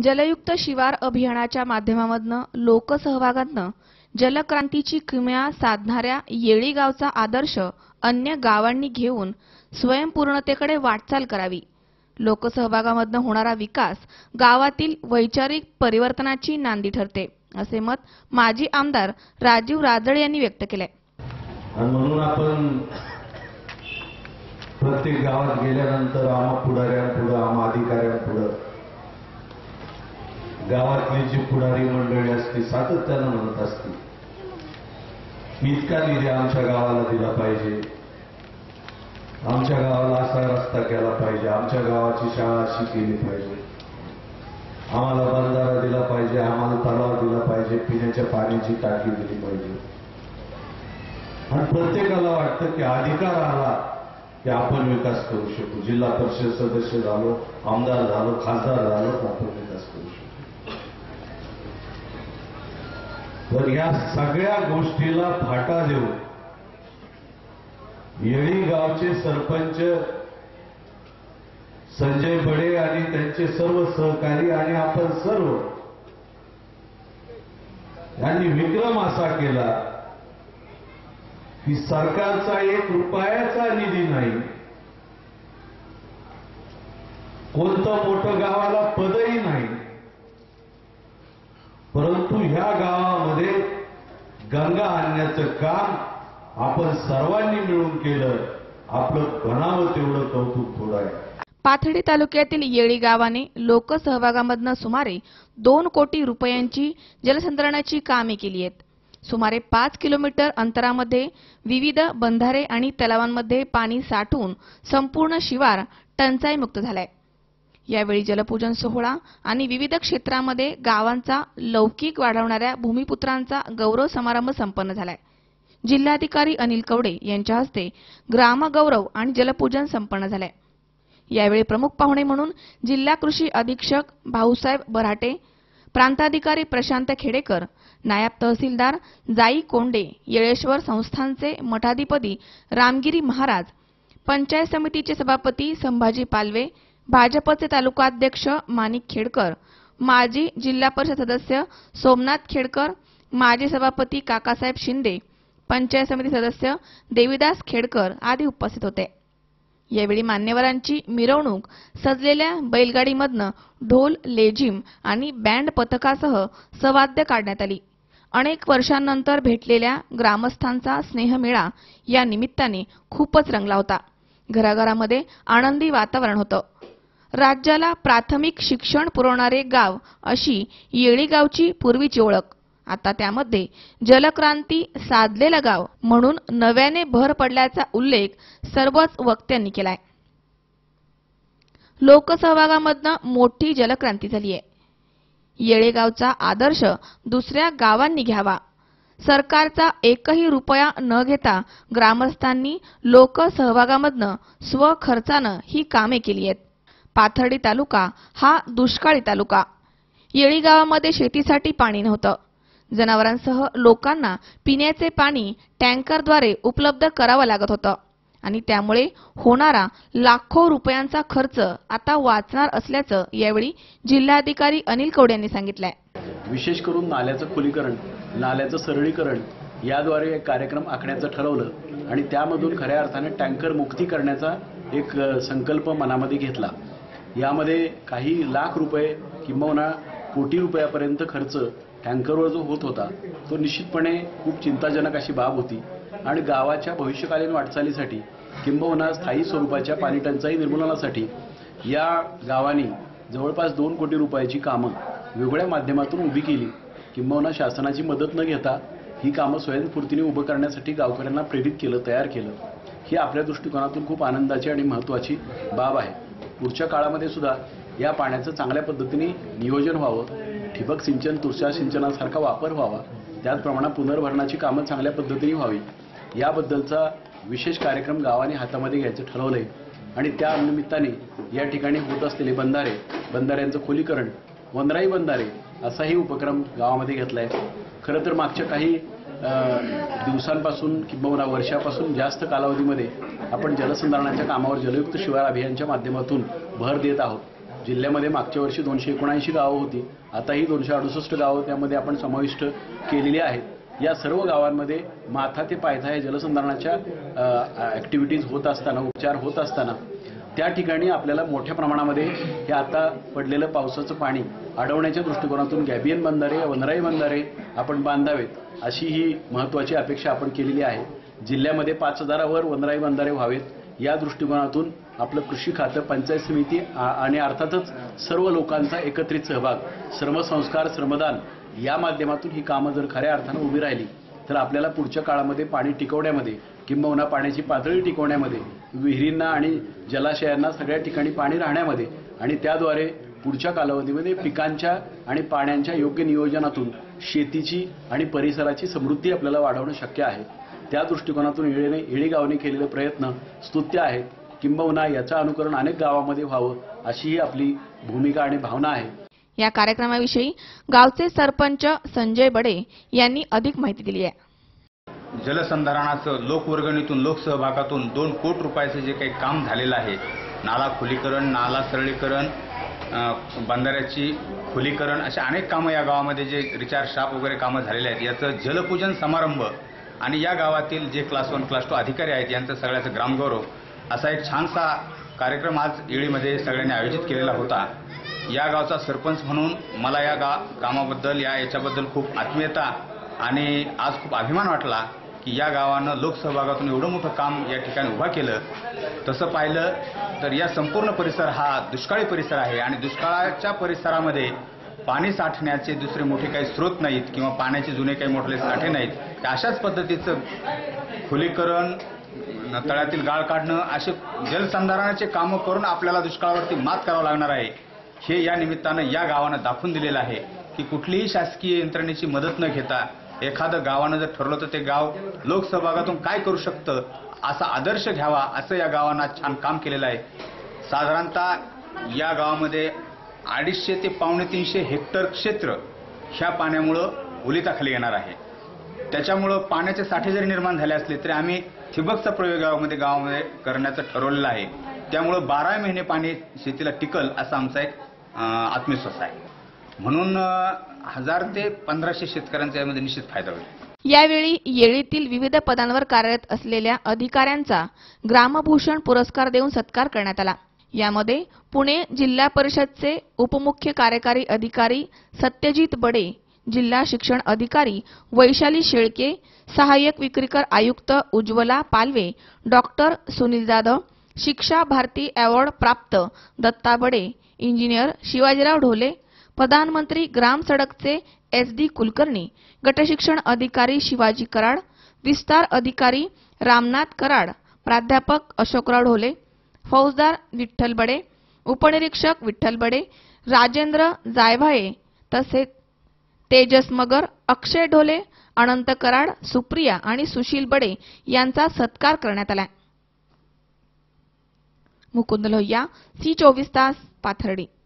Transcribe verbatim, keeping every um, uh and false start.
जलयुक्त शिवार अभियानाच्या माध्यमामधून लोकसहभागातून जलक्रांतीची किमया साधणाऱ्या येळी गावचा आदर्श अन्य गावांनी घेऊन स्वयंपूर्णतेकडे वाटचाल करावी। लोकसहभागामधून होणारा विकास गावातील वैचारिक परिवर्तनाची नांदी ठरते, असे मत माजी आमदार राजीव राजळे यांनी व्यक्त केले। म्हणून आपण प्रत्येक गावात गेल्यानंतर आम्हा पुढाऱ्यांपुढे आम्हा अधिकाऱ्यांपुढे गावातली जी पुढारी मंडळी असते सातत्याने म्हणत असते, इतका निधी आमच्या गावाला दिला पाहिजे, आमच्या गावाला असा रस्ता केला पाहिजे, आमच्या गावाची शाळा अशी केली पाहिजे, आम्हाला बंधारा दिला पाहिजे, आम्हाला तलाव दिला पाहिजे, पिण्याच्या पाण्याची टाकी दिली पाहिजे। आणि प्रत्येकाला वाटतं की अधिकार आला की आपण विकास करू शकू। जिल्हा परिषद सदस्य झालो, आमदार झालो, खासदार झालो तर आपण विकास करू शकू। तर या सगळ्या गोष्टीला फाटा देऊन येळी गावचे सरपंच संजय बडे आणि त्यांचे सर्व सहकारी आणि आपण सर्व यांनी विक्रम असा केला की सरकारचा एक रुपयाचा निधी नाही, कोणतं मोठं गावाला पदही नाही, परंतु ह्या गावामध्ये गंगा आणण्याचं काम आपण सर्वांनी मिळून केलं। आपलं म्हणावं तेवढं कौतुक थोडं आहे। पाथर्डी तालुक्यातील येळी गावाने लोकसहभागामधून सुमारे दोन कोटी रुपयांची जलसंधारणाची कामे केली आहेत। सुमारे पाच किलोमीटर अंतरामध्ये विविध बंधारे आणि तलावांमध्ये पाणी साठून संपूर्ण शिवार टंचाईमुक्त झालाय। यावेळी जलपूजन सोहळा आणि विविध क्षेत्रामध्ये गावांचा लौकिक वाढवणाऱ्या भूमिपुत्रांचा गौरव समारंभ संपन्न झालाय। जिल्हाधिकारी अनिल कवडे यांच्या हस्ते ग्रामगौरव आणि जलपूजन संपन्न झाले। यावेळी प्रमुख पाहुणे म्हणून जिल्हा कृषी अधीक्षक भाऊसाहेब बराटे, प्रांताधिकारी प्रशांत खेडेकर, नायब तहसीलदार जाई कोंडे, येळेश्वर संस्थानचे मठाधिपती रामगिरी महाराज, पंचायत समितीचे सभापती संभाजी पालवे, भाजपचे तालुकाध्यक्ष माणिक खेडकर, माजी जिल्हा परिषद सदस्य सोमनाथ खेडकर, माजी सभापती काकासाहेब शिंदे, पंचायत समिती सदस्य देवीदास खेडकर आदी उपस्थित होते। यावेळी मान्यवरांची मिरवणूक सजलेल्या बैलगाडीमधनं ढोल, लेझिम आणि बँड पथकासह सवाद्य काढण्यात आली। अनेक वर्षांनंतर भेटलेल्या ग्रामस्थांचा स्नेहमेळा या निमित्ताने खूपच रंगला होता। घराघरामध्ये आनंदी वातावरण होतं। राज्याला प्राथमिक शिक्षण पुरवणारे गाव अशी येळी गावची पूर्वीची ओळख आता त्यामध्ये जलक्रांती साधलेलं गाव म्हणून नव्याने भर पडल्याचा उल्लेख सर्वच वक्त्यांनी केलाय। लोकसहभागामधनं मोठी जलक्रांती झालीय। येळेगावचा आदर्श दुसऱ्या गावांनी घ्यावा। सरकारचा एकही रुपया न घेता ग्रामस्थांनी लोकसहभागामधनं स्वखर्चानं ही कामे केली आहेत। पाथर्डी तालुका हा दुष्काळी तालुका। येळी गावामध्ये शेतीसाठी पाणी नव्हतं। जनावरांसह लोकांना पिण्याचे पाणी टँकरद्वारे उपलब्ध करावं लागत होतं आणि त्यामुळे होणारा लाखो रुपयांचा खर्च आता वाचणार असल्याचं यावेळी जिल्हाधिकारी अनिल कवडे यांनी सांगितलंय। विशेष करून नाल्याचं खुलीकरण, नाल्याचं सरळीकरण याद्वारे एक कार्यक्रम आखण्याचं ठरवलं आणि त्यामधून खऱ्या अर्थाने टँकर मुक्ती करण्याचा एक संकल्प मनामध्ये घेतला। यामध्ये काही लाख रुपये किंबहुना कोटी रुपयापर्यंत खर्च टँकरवर जो होत होता तो निश्चितपणे खूप चिंताजनक अशी बाब होती आणि गावाच्या भविष्यकालीन वाटचालीसाठी किंबहुना स्थायी स्वरूपाच्या पाणी टंचाई निर्मूलनासाठी या गावांनी जवळपास दोन कोटी रुपयाची कामं वेगळ्या माध्यमातून उभी केली। किंबहुना शासनाची मदत न घेता ही कामं स्वयंस्फूर्तीने उभं करण्यासाठी गावकऱ्यांना प्रेरित केलं, तयार केलं। ही आपल्या दृष्टिकोनातून खूप आनंदाची आणि महत्त्वाची बाब आहे। पुढच्या काळामध्ये सुद्धा या पाण्याचं चांगल्या पद्धतीने नियोजन व्हावं, ठिबक सिंचन, तुषार सिंचनासारखा वापर व्हावा, त्याचप्रमाणे पुनर्भरणाची कामं चांगल्या पद्धतीने व्हावी याबद्दलचा विशेष कार्यक्रम गावाने हातामध्ये घ्यायचं ठरवलंय आणि त्या निमित्ताने या ठिकाणी होत असलेले बंधारे, बंधाऱ्यांचं खोलीकरण, वनराई बंधारे असाही उपक्रम गावामध्ये घेतलाय। खरं तर मागच्या काही दिवसांपासून किंवा वर्षापासून जास्त कालावधीमध्ये आपण जलसंधारणाच्या कामावर जलयुक्त शिवार अभियानाच्या माध्यमातून भर देत आहोत जिल्ह्यामध्ये मागच्या वर्षी दोनशे एकोणऐंशी गावं होती, आता ही दोनशे अडुसष्ट गावं त्यामध्ये आपण समाविष्ट केलेली आहेत। या सर्व गावांमध्ये माथा ते पायथा हे जलसंधारणाच्या ॲक्टिव्हिटीज होत असताना, उपचार होत असताना त्या ठिकाणी आपल्याला मोठ्या प्रमाणामध्ये हे आता पडलेलं पावसाचं पाणी अडवण्याच्या दृष्टिकोनातून गॅबियन बंधारे, वनराई बंधारे आपण बांधावेत अशी ही महत्त्वाची अपेक्षा आपण केलेली आहे। जिल्ह्यामध्ये पाच हजारावर वनराई बंधारे व्हावेत या दृष्टिकोनातून आपलं कृषी खातं, पंचायत समिती आणि अर्थातच सर्व लोकांचा एकत्रित सहभाग, श्रमसंस्कार, श्रमदान या माध्यमातून ही कामं जर खऱ्या अर्थानं उभी राहिली तर आपल्याला पुढच्या काळामध्ये पाणी टिकवण्यामध्ये किंबहुना पाण्याची पातळी टिकवण्यामध्ये, विहिरींना आणि जलाशयांना सगळ्या ठिकाणी पाणी राहण्यामध्ये आणि त्याद्वारे पुढच्या कालावधीमध्ये पिकांच्या आणि पाण्याच्या योग्य नियोजनातून शेतीची आणि परिसराची समृद्धी आपल्याला वाढवणं शक्य आहे। त्या दृष्टिकोनातून येळीने येळी गावाने केलेले प्रयत्न स्तुत्य आहेत, किंबहुना याचं अनुकरण अनेक गावांमध्ये व्हावं अशी ही आपली भूमिका आणि भावना आहे। या कार्यक्रमाविषयी गावचे सरपंच संजय बडे यांनी अधिक माहिती दिली आहे। जलसंधारणाचं लोकवर्गणीतून, लोकसहभागातून दोन कोटी रुपयाचं जे काही काम झालेलं आहे, नाला खोलीकरण, नाला सरळीकरण, बंधाऱ्याची खोलीकरण अशा अनेक कामं या गावामध्ये जे रिचार्ज शाप वगैरे कामं झालेले आहेत, याचं जलपूजन समारंभ आणि या गावातील जे क्लास वन क्लास टू अधिकारी आहेत यांचं सगळ्याचं ग्रामगौरव असा एक छानसा कार्यक्रम आज येळीमध्ये सगळ्यांनी आयोजित केलेला होता। या गावचा सरपंच म्हणून मला या गा कामाबद्दल या याच्याबद्दल खूप आत्मीयता आणि आज खूप अभिमान वाटला की या गावानं लोकसहभागातून एवढं मोठं काम या ठिकाणी उभा केलं। तसं पाहिलं तर या संपूर्ण परिसर हा दुष्काळी परिसर आहे आणि दुष्काळाच्या परिसरामध्ये पाणी साठण्याचे दुसरे मोठे काही स्रोत नाहीत किंवा पाण्याचे जुने काही मोठे साठे नाहीत। अशाच पद्धतीचं खोलीकरण, तळ्यातील गाळ काढणं असे जलसंधारणाचे कामं करून आपल्याला दुष्काळावरती मात करावं लागणार आहे, हे या निमित्तानं या गावानं दाखवून दिलेलं आहे की कुठलीही शासकीय यंत्रणेची मदत न घेता एखादं गावानं जर ठरवलं तर ते गाव लोकसहभागातून काय करू शकतं असा आदर्श घ्यावा, असं या गावानं छान काम केलेलं आहे। साधारणतः या गावामध्ये अडीचशे ते पावणे तीनशे हेक्टर क्षेत्र ह्या पाण्यामुळं ओलिताखाली येणार आहे। त्याच्यामुळं पाण्याचे साठे जरी निर्माण झाले असले तरी आम्ही ठिबकचा प्रयोग गावामध्ये गावामध्ये करण्याचं ठरवलेलं आहे। त्यामुळं बारा महिने पाणी शेतीला टिकल असा आमचा एक आत्मविश्वास आहे। म्हणून हजार ते पंधराशे शेतकऱ्यांचा यामध्ये निश्चित फायदा होईल। यावेळी येळीतील विविध पदांवर कार्यरत असलेल्या अधिकाऱ्यांचा ग्रामभूषण पुरस्कार देऊन सत्कार करण्यात आला। यामध्ये पुणे जिल्हा परिषदचे उपमुख्य कार्यकारी अधिकारी सत्यजित बडे, जिल्हा शिक्षण अधिकारी वैशाली शेळके, सहाय्यक विक्रीकर आयुक्त उज्ज्वला पालवे, डॉक्टर सुनील जाधव, शिक्षा भारती अवॉर्ड प्राप्त दत्ता बडे, इंजिनियर शिवाजीराव ढोले, प्रधानमंत्री ग्राम सडकचे एस डी कुलकर्णी, गटशिक्षण अधिकारी शिवाजी कराड, विस्तार अधिकारी रामनाथ कराड, प्राध्यापक अशोकराव ढोले, फौजदार विठ्ठल बडे, उपनिरीक्षक विठ्ठल बडे, राजेंद्र जायभाये तसेच तेजस मगर, अक्षय ढोले, अनंत कराड, सुप्रिया आणि सुशील बडे यांचा सत्कार करण्यात आला। मुकुंद लोहिया, सी चोवीस तास, पाथर्डी।